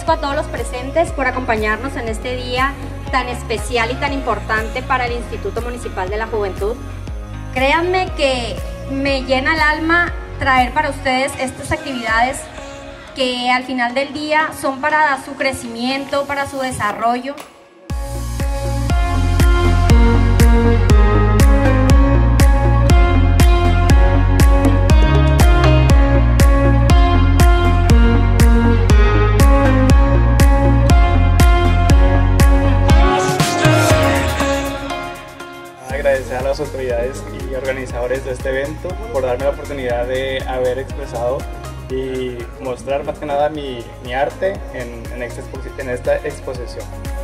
agradezco a todos los presentes por acompañarnos en este día tan especial y tan importante para el Instituto Municipal de la Juventud. Créanme que me llena el alma traer para ustedes estas actividades que al final del día son para su crecimiento, para su desarrollo. Agradecer a las autoridades y organizadores de este evento por darme la oportunidad de haber expresado y mostrar más que nada mi arte en esta exposición.